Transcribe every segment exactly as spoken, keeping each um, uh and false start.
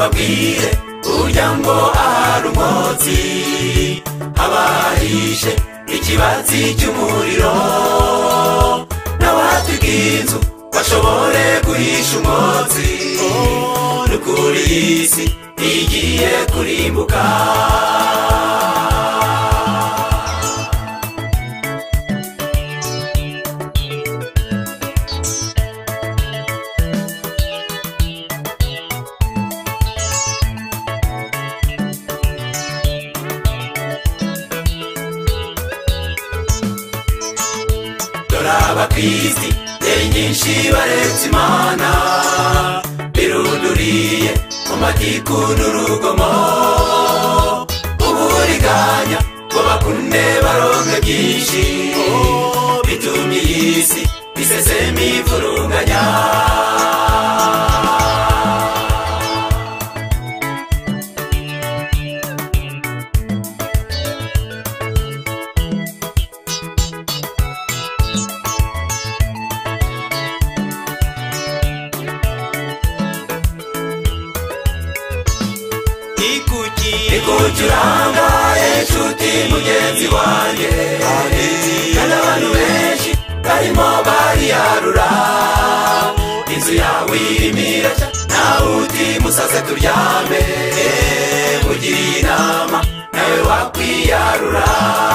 mbabwire burya ngo ahari umwotsi abahishe ikibatsi cy'umuriro n'abatwika inzu bashobore guhisha umwotsi n'ukuri isi igiye kurimbuka. Abakristi ngeri nyinshi baretse Imana birunduriye mu matiku n'urugomo uburiganya ngo bakunde baronke byinshi bitumye iyi si iseseme ivurunganya. Ikucuranga inshuti mugenzi wanjye kandi abantu benshi barimo bariyarura inzu yawe irimo irashya nawe uti musaze turyame mugiriye inama nawe wakwiyarura.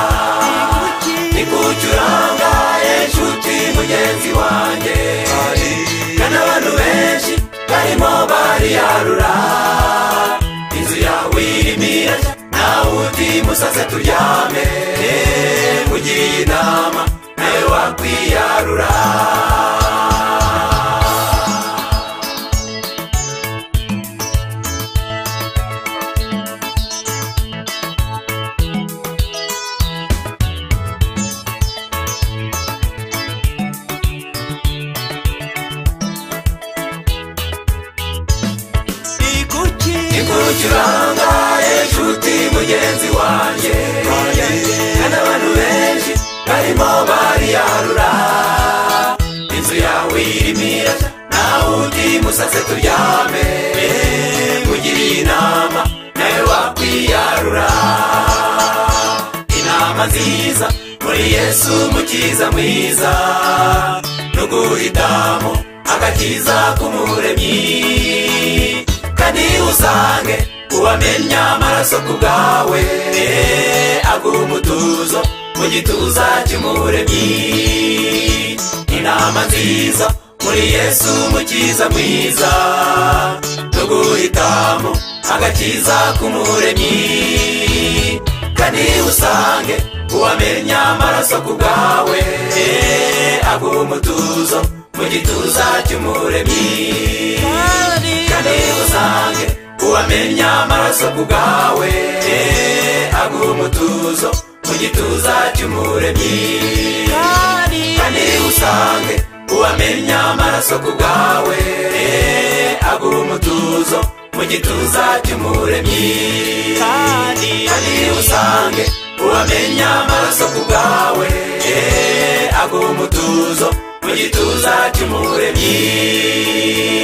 Ikucuranga inshuti mugenzi wanjye kandi abantu benshi barimo bariyarura inzu yawe irimo irashya nawe uti musaze turyame mugiriye inama nawe wakwiyarura. Ikucuranga inshuti mugenzi wanjye kandi abantu benshi barimo bariyarura inzu yawe irimo irashya nawe uti musaze turyame mugiriye inama nawe wakwiyarura. Inama nziza muri Yesu mukiza mwiza n'uguhitamo agakiza k'umuremyi kandi usange uwamenya amaraso ku bwawe aguha umutuzo mu gituza cy'umuremyi. Inama nziza muri Yesu mukiza mwiza tuguhitamo agakiza k'umuremyi kandi usange uwamenya amaraso ku bwawe aguha umutuzo mu gituza cy'umuremyi kandi usange uwamenya amaraso ku bwawe aguha umutuzo mu gituza cy'umuremyi kandi usange uwamenya amaraso ku bwawe aguha umutuzo mu gituza cy'umuremyi kandi usange uwamenya amaraso ku bwawe aguha umutuzo mu gituza cy'umuremyi.